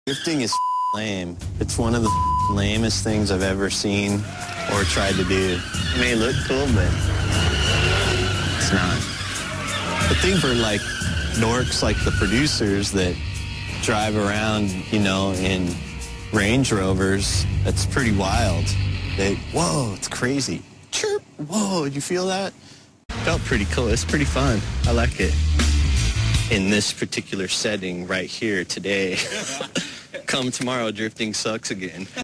Drifting is lame. It's one of the lamest things I've ever seen or tried to do. It may look cool, but it's not. The thing for like dorks like the producers that drive around, you know, in Range Rovers, that's pretty wild. Whoa, it's crazy. Chirp, whoa, did you feel that? Felt pretty cool. It's pretty fun. I like it. In this particular setting right here today. Come tomorrow, drifting sucks again.